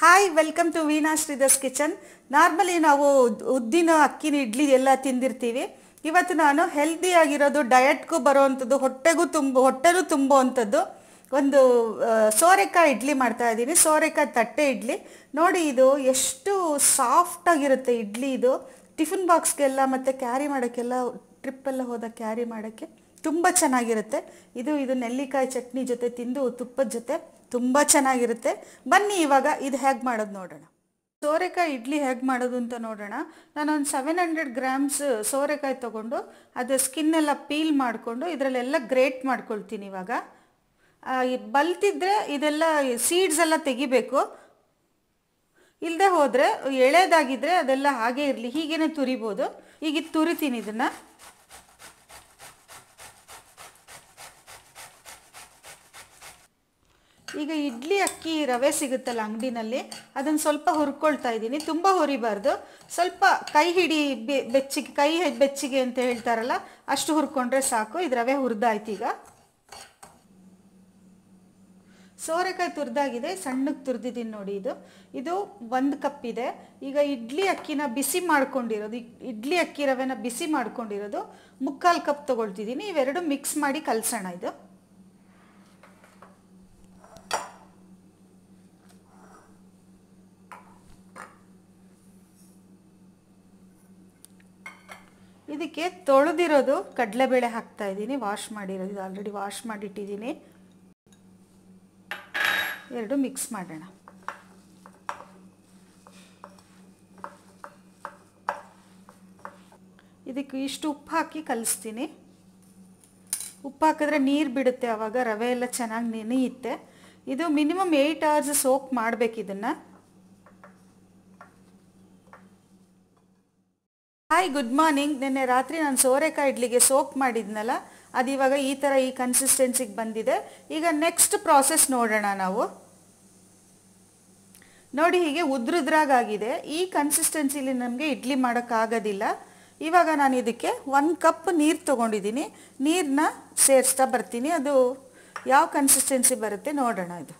Hi welcome to Veena Sridhar's kitchen. Normally ನಾವು ಉದ್ದಿನ ಅಕ್ಕಿನ ಇಡ್ಲಿ ಎಲ್ಲ ತಿಂದಿರ್ತೀವಿ. ಇವತ್ತು ನಾನು ಹೆಲ್ದಿ ಆಗಿರೋದು, ಡಯಟ್ಗೂ ಬರೋವಂಥದ್ದು, ಹೊಟ್ಟೆನೂ ತುಂಬುವಂಥದ್ದು ಒಂದು ಸೋರೆಕಾಯಿ ಇಡ್ಲಿ ಮಾಡ್ತಾ ಇದ್ದೀನಿ. ಸೋರೆಕಾಯಿ ತಟ್ಟೆ ಇಡ್ಲಿ ನೋಡಿ, ಇದು ಎಷ್ಟು ಸಾಫ್ಟ್ ಆಗಿರುತ್ತೆ ಇಡ್ಲಿ. ಇದು ಟಿಫಿನ್ ಬಾಕ್ಸ್ಗೆಲ್ಲ ಮತ್ತು ಕ್ಯಾರಿ ಮಾಡೋಕ್ಕೆಲ್ಲ, ಟ್ರಿಪ್ಪೆಲ್ಲ ಹೋದಾಗ ಕ್ಯಾರಿ ಮಾಡೋಕ್ಕೆ ತುಂಬ ಚೆನ್ನಾಗಿರುತ್ತೆ. ಇದು ನೆಲ್ಲಿಕಾಯಿ ಚಟ್ನಿ ಜೊತೆ ತಿಂದು ತುಪ್ಪದ ಜೊತೆ ತುಂಬ ಚೆನ್ನಾಗಿರುತ್ತೆ. ಬನ್ನಿ ಇವಾಗ ಇದು ಹೇಗೆ ಮಾಡೋದು ನೋಡೋಣ. ಸೋರೆಕಾಯಿ ಇಡ್ಲಿ ಹೇಗೆ ಮಾಡೋದು ಅಂತ ನೋಡೋಣ. ನಾನೊಂದು 700 ಗ್ರಾಮ್ಸ್ ಸೋರೆಕಾಯಿ ತೊಗೊಂಡು ಅದು ಸ್ಕಿನ್ನೆಲ್ಲ ಪೀಲ್ ಮಾಡಿಕೊಂಡು ಇದರಲ್ಲೆಲ್ಲ ಗ್ರೇಟ್ ಮಾಡ್ಕೊಳ್ತೀನಿ. ಇವಾಗ ಬಲ್ತಿದ್ರೆ ಇದೆಲ್ಲ ಸೀಡ್ಸ್ ಎಲ್ಲ ತೆಗಿಬೇಕು. ಇಲ್ಲದೆ ಹೋದರೆ ಎಳೆದಾಗಿದ್ದರೆ ಅದೆಲ್ಲ ಹಾಗೇ ಇರಲಿ, ಹೀಗೇ ತುರಿಬೋದು. ಈಗ ಇದು ತುರಿತೀನಿ ಇದನ್ನು. ಈಗ ಇಡ್ಲಿ ಅಕ್ಕಿ ರವೆ ಸಿಗುತ್ತಲ್ಲ ಅಂಗಡಿನಲ್ಲಿ, ಅದನ್ನು ಸ್ವಲ್ಪ ಹುರ್ಕೊಳ್ತಾ ಇದ್ದೀನಿ. ತುಂಬ ಹುರಿಬಾರ್ದು, ಸ್ವಲ್ಪ ಕೈ ಹಿಡಿ ಬೆಚ್ಚಿಗೆ, ಕೈ ಬೆಚ್ಚಿಗೆ ಅಂತ ಹೇಳ್ತಾರಲ್ಲ ಅಷ್ಟು ಹುರ್ಕೊಂಡ್ರೆ ಸಾಕು. ಇದು ರವೆ ಹುರಿದಾಯ್ತು. ಈಗ ಸೋರೆಕಾಯಿ ತುರಿದಾಗಿದೆ, ಸಣ್ಣಕ್ಕೆ ತುರಿದಿದ್ದೀನಿ ನೋಡಿ. ಇದು 1 ಕಪ್ ಇದೆ. ಈಗ ಇಡ್ಲಿ ಅಕ್ಕಿನ ಬಿಸಿ ಮಾಡ್ಕೊಂಡಿರೋದು, ಇಡ್ಲಿ ಅಕ್ಕಿ ರವೆನ ಬಿಸಿ ಮಾಡ್ಕೊಂಡಿರೋದು 3/4 ಕಪ್ ತೊಗೊಳ್ತಿದ್ದೀನಿ. ಇವೆರಡು ಮಿಕ್ಸ್ ಮಾಡಿ ಕಲಸೋಣ. ಇದಕ್ಕೆ ತೊಳೆದಿರೋದು ಕಡಲೆಬೇಳೆ ಹಾಕ್ತಾ ಇದ್ದೀನಿ, ವಾಶ್ ಮಾಡಿರೋದು. ಇದು ಆಲ್ರೆಡಿ ವಾಶ್ ಮಾಡಿಟ್ಟಿದ್ದೀನಿ. ಎರಡು ಮಿಕ್ಸ್ ಮಾಡೋಣ. ಇದಕ್ಕೆ ಇಷ್ಟು ಉಪ್ಪು ಹಾಕಿ ಕಲಿಸ್ತೀನಿ. ಉಪ್ಪು ಹಾಕಿದ್ರೆ ನೀರು ಬಿಡುತ್ತೆ, ಆವಾಗ ರವೆ ಎಲ್ಲ ಚೆನ್ನಾಗಿ ನೆನೆಯುತ್ತೆ. ಇದು ಮಿನಿಮಮ್ 8 hours ಸೋಕ್ ಮಾಡಬೇಕು ಇದನ್ನು. Hi, good morning. ನಿನ್ನೆ ರಾತ್ರಿ ನಾನು ಸೋರೆಕಾಯಿ ಇಡ್ಲಿಗೆ ಸೋಕ್ ಮಾಡಿದ್ನಲ್ಲ, ಅದು ಇವಾಗ ಈ ಥರ ಈ ಕನ್ಸಿಸ್ಟೆನ್ಸಿಗೆ ಬಂದಿದೆ. ಈಗ ನೆಕ್ಸ್ಟ್ ಪ್ರಾಸೆಸ್ ನೋಡೋಣ ನಾವು. ನೋಡಿ, ಹೀಗೆ ಉದ್ರುದ್ರಾಗಿದೆ. ಈ ಕನ್ಸಿಸ್ಟೆನ್ಸಿಲಿ ನಮಗೆ ಇಡ್ಲಿ ಮಾಡೋಕ್ಕಾಗೋದಿಲ್ಲ. ಇವಾಗ ನಾನು ಇದಕ್ಕೆ 1 ಕಪ್ ನೀರು ತೊಗೊಂಡಿದ್ದೀನಿ. ನೀರನ್ನ ಸೇರಿಸ್ತಾ ಬರ್ತೀನಿ. ಅದು ಯಾವ ಕನ್ಸಿಸ್ಟೆನ್ಸಿ ಬರುತ್ತೆ ನೋಡೋಣ. ಇದು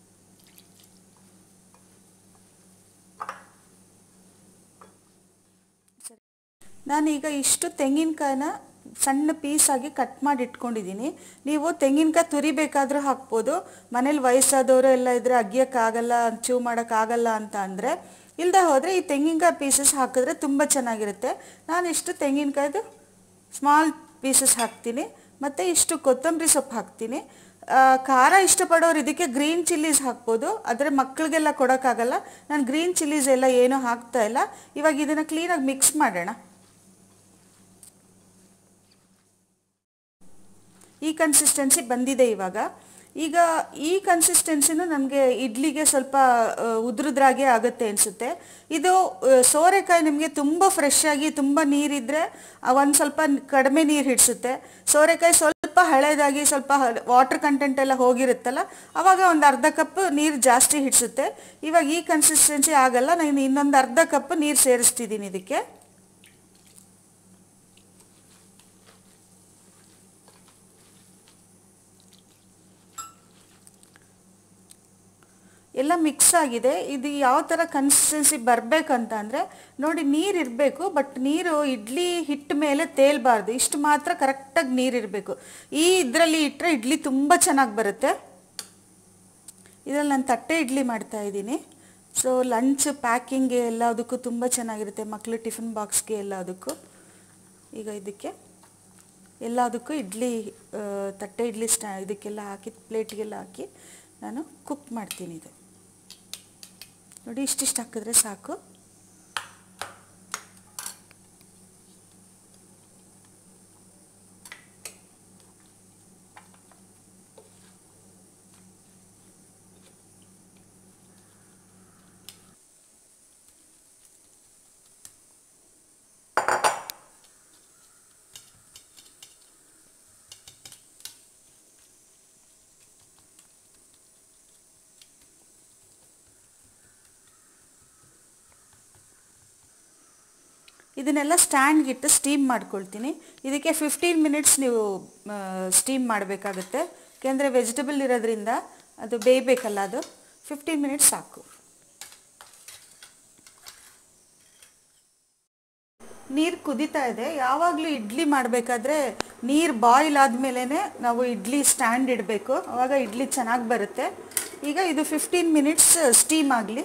ನಾನೀಗ ಇಷ್ಟು ತೆಂಗಿನಕಾಯಿನ ಸಣ್ಣ ಪೀಸಾಗಿ ಕಟ್ ಮಾಡಿ ಇಟ್ಕೊಂಡಿದ್ದೀನಿ. ನೀವು ತೆಂಗಿನಕಾಯಿ ತುರಿಬೇಕಾದ್ರೂ ಹಾಕ್ಬೋದು. ಮನೇಲಿ ವಯಸ್ಸಾದವರು ಎಲ್ಲ ಇದ್ದರೆ ಅಗಿಯೋಕ್ಕಾಗಲ್ಲ, ಚೂ ಮಾಡೋಕ್ಕಾಗಲ್ಲ ಅಂತ ಅಂದರೆ, ಇಲ್ಲದೆ ಹೋದರೆ ಈ ತೆಂಗಿನಕಾಯಿ ಪೀಸಸ್ ಹಾಕಿದ್ರೆ ತುಂಬ ಚೆನ್ನಾಗಿರುತ್ತೆ. ನಾನು ಇಷ್ಟು ತೆಂಗಿನಕಾಯ್ದು ಸ್ಮಾಲ್ ಪೀಸಸ್ ಹಾಕ್ತೀನಿ, ಮತ್ತು ಇಷ್ಟು ಕೊತ್ತಂಬರಿ ಸೊಪ್ಪು ಹಾಕ್ತೀನಿ. ಖಾರ ಇಷ್ಟಪಡೋರು ಇದಕ್ಕೆ ಗ್ರೀನ್ ಚಿಲ್ಲೀಸ್ ಹಾಕ್ಬೋದು, ಆದರೆ ಮಕ್ಕಳಿಗೆಲ್ಲ ಕೊಡೋಕ್ಕಾಗಲ್ಲ. ನಾನು ಗ್ರೀನ್ ಚಿಲ್ಲೀಸ್ ಎಲ್ಲ ಏನೂ ಹಾಕ್ತಾ ಇಲ್ಲ. ಇವಾಗ ಇದನ್ನು ಕ್ಲೀನಾಗಿ ಮಿಕ್ಸ್ ಮಾಡೋಣ. ಈ ಕನ್ಸಿಸ್ಟೆನ್ಸಿ ಬಂದಿದೆ ಇವಾಗ. ಈಗ ಈ ಕನ್ಸಿಸ್ಟೆನ್ಸಿನೂ ನಮಗೆ ಇಡ್ಲಿಗೆ ಸ್ವಲ್ಪ ಉದ್ರುದ್ರಾಗೆ ಆಗುತ್ತೆ ಅನಿಸುತ್ತೆ. ಇದು ಸೋರೆಕಾಯಿ ನಿಮಗೆ ತುಂಬ ಫ್ರೆಶ್ ಆಗಿ ತುಂಬ ನೀರಿದ್ದರೆ ಒಂದು ಸ್ವಲ್ಪ ಕಡಿಮೆ ನೀರು ಹಿಡಿಸುತ್ತೆ. ಸೋರೆಕಾಯಿ ಸ್ವಲ್ಪ ಹಳೇದಾಗಿ ಸ್ವಲ್ಪ ವಾಟರ್ ಕಂಟೆಂಟ್ ಎಲ್ಲ ಹೋಗಿರುತ್ತಲ್ಲ, ಆವಾಗ ಒಂದು ಅರ್ಧ ಕಪ್ ನೀರು ಜಾಸ್ತಿ ಹಿಡಿಸುತ್ತೆ. ಇವಾಗ ಈ ಕನ್ಸಿಸ್ಟೆನ್ಸಿ ಆಗಲ್ಲ, ನಾನು ಇನ್ನೊಂದು ಅರ್ಧ ಕಪ್ ನೀರು ಸೇರಿಸ್ತಿದ್ದೀನಿ ಇದಕ್ಕೆ. ಎಲ್ಲ ಮಿಕ್ಸ್ ಆಗಿದೆ. ಇದು ಯಾವ ಥರ ಕನ್ಸಿಸ್ಟೆನ್ಸಿ ಬರಬೇಕಂತ ಅಂದರೆ ನೋಡಿ, ನೀರು ಇರಬೇಕು, ಬಟ್ ನೀರು ಇಡ್ಲಿ ಹಿಟ್ಟು ಮೇಲೆ ತೇಲ್ಬಾರ್ದು. ಇಷ್ಟು ಮಾತ್ರ ಕರೆಕ್ಟಾಗಿ ನೀರು ಇರಬೇಕು. ಇದರಲ್ಲಿ ಇಟ್ಟರೆ ಇಡ್ಲಿ ತುಂಬ ಚೆನ್ನಾಗಿ ಬರುತ್ತೆ. ಇದರಲ್ಲಿ ನಾನು ತಟ್ಟೆ ಇಡ್ಲಿ ಮಾಡ್ತಾಯಿದ್ದೀನಿ. ಸೊ ಲಂಚ್ ಪ್ಯಾಕಿಂಗ್ಗೆ ಎಲ್ಲದಕ್ಕೂ ತುಂಬ ಚೆನ್ನಾಗಿರುತ್ತೆ, ಮಕ್ಕಳು ಟಿಫಿನ್ ಬಾಕ್ಸ್ಗೆ ಎಲ್ಲದಕ್ಕೂ. ಈಗ ಇದಕ್ಕೆ ಎಲ್ಲದಕ್ಕೂ ಇಡ್ಲಿ, ತಟ್ಟೆ ಇಡ್ಲಿ ಇದಕ್ಕೆಲ್ಲ ಹಾಕಿ, ಪ್ಲೇಟ್ಗೆಲ್ಲ ಹಾಕಿ ನಾನು ಕುಕ್ ಮಾಡ್ತೀನಿ. ಇದು ನೋಡಿ, ಇಷ್ಟಿಷ್ಟು ಹಾಕಿದ್ರೆ ಸಾಕು. ಇದನ್ನೆಲ್ಲ ಸ್ಟ್ಯಾಂಡ್ಗಿಟ್ಟು ಸ್ಟೀಮ್ ಮಾಡ್ಕೊಳ್ತೀನಿ. ಇದಕ್ಕೆ 15 ಮಿನಿಟ್ಸ್ ನೀವು ಸ್ಟೀಮ್ ಮಾಡಬೇಕಾಗುತ್ತೆ, ಯಾಕೆಂದರೆ ವೆಜಿಟಬಲ್ ಇರೋದ್ರಿಂದ ಅದು ಬೇಯಬೇಕಲ್ಲ. ಅದು 15 ಮಿನಿಟ್ಸ್ ಸಾಕು. ನೀರು ಕುದೀತಾ ಇದೆ. ಯಾವಾಗಲೂ ಇಡ್ಲಿ ಮಾಡಬೇಕಾದ್ರೆ ನೀರು ಬಾಯ್ಲ್ ಆದಮೇಲೆ ನಾವು ಇಡ್ಲಿ ಸ್ಟ್ಯಾಂಡ್ ಇಡಬೇಕು, ಆವಾಗ ಇಡ್ಲಿ ಚೆನ್ನಾಗಿ ಬರುತ್ತೆ. ಈಗ ಇದು 15 ಮಿನಿಟ್ಸ್ ಸ್ಟೀಮ್ ಆಗಲಿ.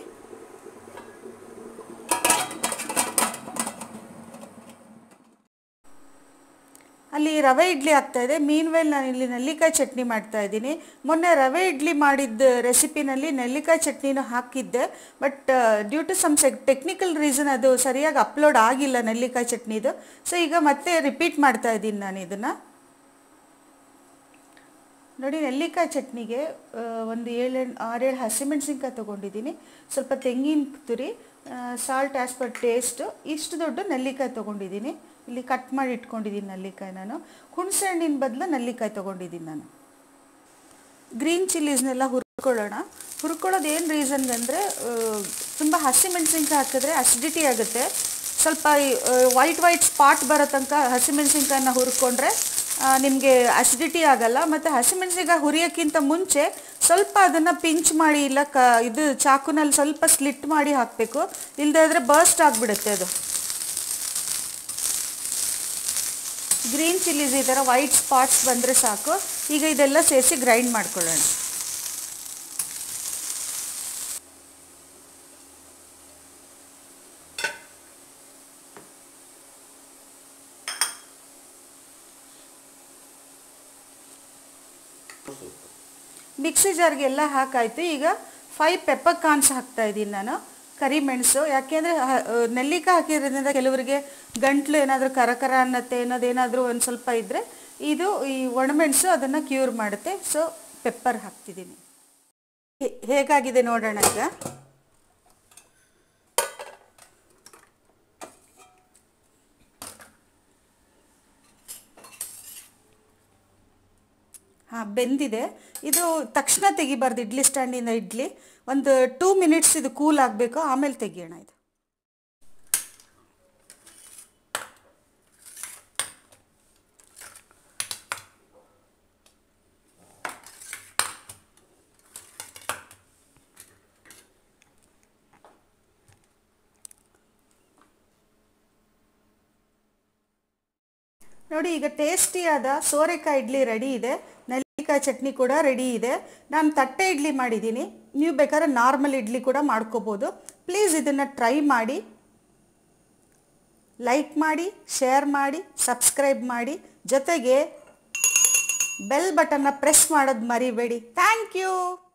ಅಲ್ಲಿ ರವೆ ಇಡ್ಲಿ ಆಗ್ತಾಯಿದೆ. ಮೀನ್ವೇಲ್ ನಾನು ಇಲ್ಲಿ ನೆಲ್ಲಿಕಾಯಿ ಚಟ್ನಿ ಮಾಡ್ತಾ ಇದ್ದೀನಿ. ಮೊನ್ನೆ ರವೆ ಇಡ್ಲಿ ಮಾಡಿದ್ದ ರೆಸಿಪಿನಲ್ಲಿ ನೆಲ್ಲಿಕಾಯಿ ಚಟ್ನಿನೂ ಹಾಕಿದ್ದೆ, but due to some technical reason ಅದು ಸರಿಯಾಗಿ ಅಪ್ಲೋಡ್ ಆಗಿಲ್ಲ ನೆಲ್ಲಿಕಾಯಿ ಚಟ್ನಿದು. ಸೊ ಈಗ ಮತ್ತೆ ರಿಪೀಟ್ ಮಾಡ್ತಾ ಇದ್ದೀನಿ ನಾನು ಇದನ್ನು. ನೋಡಿ, ನೆಲ್ಲಿಕಾಯಿ ಚಟ್ನಿಗೆ ಒಂದು 6-7 ಹಸಿಮೆಣಸಿನ್ಕಾಯಿ ತೊಗೊಂಡಿದ್ದೀನಿ, ಸ್ವಲ್ಪ ತೆಂಗಿನ ತುರಿ, ಸಾಲ್ಟ್ ಆ್ಯಸ್ ಪರ್ ಟೇಸ್ಟು. ಇಷ್ಟು ದೊಡ್ಡ ನೆಲ್ಲಿಕಾಯಿ ತೊಗೊಂಡಿದ್ದೀನಿ. ಇಲ್ಲಿ ಕಟ್ ಮಾಡಿ ಇಟ್ಕೊಂಡಿದ್ದೀನಿ ನೆಲ್ಲಿಕಾಯಿ. ನಾನು ಹುಣಸೆ ಹಣ್ಣಿನ ಬದಲು ನೆಲ್ಲಿಕಾಯಿ ತೊಗೊಂಡಿದ್ದೀನಿ ನಾನು. ಗ್ರೀನ್ ಚಿಲ್ಲೀಸ್ನೆಲ್ಲ ಹುರ್ಕೊಳ್ಳೋದು ಏನು ರೀಸನ್ಗಂದರೆ, ತುಂಬ ಹಸಿಮೆಣಸಿನ್ಕಾಯಿ ಹಾಕಿದ್ರೆ ಅಸಿಡಿಟಿ ಆಗುತ್ತೆ. ಸ್ವಲ್ಪ ವೈಟ್ ಸ್ಪಾಟ್ ಬರೋ ತನಕ ಹಸಿಮೆಣಸಿನ್ಕಾಯನ್ನ ಹುರ್ಕೊಂಡ್ರೆ ನಿಮಗೆ ಅಸಿಡಿಟಿ ಆಗಲ್ಲ. ಮತ್ತು ಹಸಿಮೆಣಸಿನ್ಕಾಯಿ ಹುರಿಯೋಕ್ಕಿಂತ ಮುಂಚೆ ಸ್ವಲ್ಪ ಅದನ್ನು ಪಿಂಚ್ ಮಾಡಿ ಇಲ್ಲ ಇದು ಚಾಕುನಲ್ಲಿ ಸ್ವಲ್ಪ ಸ್ಲಿಟ್ ಮಾಡಿ ಹಾಕಬೇಕು, ಇಲ್ಲದೇ ಇದ್ದರೆ ಬರ್ಸ್ಟ್ ಆಗಿಬಿಡುತ್ತೆ ಅದು. ಗ್ರೀನ್ ಚಿಲ್ಲೀಸ್ ಈ ಥರ ವೈಟ್ ಸ್ಪಾಟ್ಸ್ ಬಂದರೆ ಸಾಕು. ಈಗ ಇದೆಲ್ಲ ಸೇರಿಸಿ ಗ್ರೈಂಡ್ ಮಾಡ್ಕೊಳ್ಳೋಣ. ಮಿಕ್ಸಿ ಜಾರ್ಗೆ ಎಲ್ಲ ಹಾಕಾಯಿತು. ಈಗ 5 ಪೆಪ್ಪರ್ ಕಾರ್ನ್ಸ್ ಹಾಕ್ತಾ ಇದ್ದೀನಿ ನಾನು, ಕರಿಮೆಣಸು. ಯಾಕೆಂದರೆ ನೆಲ್ಲಿಕಾಯಿ ಹಾಕಿರೋದ್ರಿಂದ ಕೆಲವರಿಗೆ ಗಂಟ್ಲು ಏನಾದರೂ ಕರಕರ ಅನ್ನತ್ತೆ ಅನ್ನೋದೇನಾದರೂ ಒಂದು ಸ್ವಲ್ಪ ಇದ್ದರೆ ಇದು ಈ ಒಣಮೆಣಸು ಅದನ್ನು ಕ್ಯೂರ್ ಮಾಡುತ್ತೆ. ಸೊ ಪೆಪ್ಪರ್ ಹಾಕ್ತಿದ್ದೀನಿ. ಹೇಗಾಗಿದೆ ನೋಡೋಣ ಈಗ. ಬೆಂದಿದೆ. ಇದು ತಕ್ಷಣ ತೆಗಿಬಾರ್ದು ಇಡ್ಲಿ ಸ್ಟ್ಯಾಂಡಿಂದ ಇಡ್ಲಿ. ಒಂದು 2 ಮಿನಿಟ್ಸ್ ಇದು ಕೂಲ್ ಆಗಬೇಕು, ಆಮೇಲೆ ತೆಗಿಯೋಣ ಇದು. ನೋಡಿ, ಈಗ ಟೇಸ್ಟಿಯಾದ ಸೋರೆಕಾಯಿ ಇಡ್ಲಿ ರೆಡಿ ಇದೆ. ನೆಲ್ಲಿಕಾಯಿ ಚಟ್ನಿ ಕೂಡ ರೆಡಿ ಇದೆ. ನಾನು ತಟ್ಟೆ ಇಡ್ಲಿ ಮಾಡಿದ್ದೀನಿ, ನೀವು ಬೇಕಾದ್ರೆ ನಾರ್ಮಲ್ ಇಡ್ಲಿ ಕೂಡ ಮಾಡ್ಕೋಬೋದು. ಪ್ಲೀಸ್ ಇದನ್ನು ಟ್ರೈ ಮಾಡಿ, ಲೈಕ್ ಮಾಡಿ, ಶೇರ್ ಮಾಡಿ, ಸಬ್ಸ್ಕ್ರೈಬ್ ಮಾಡಿ, ಜೊತೆಗೆ ಬೆಲ್ ಬಟನ್ನ ಪ್ರೆಸ್ ಮಾಡೋದು ಮರಿಬೇಡಿ. Thank you.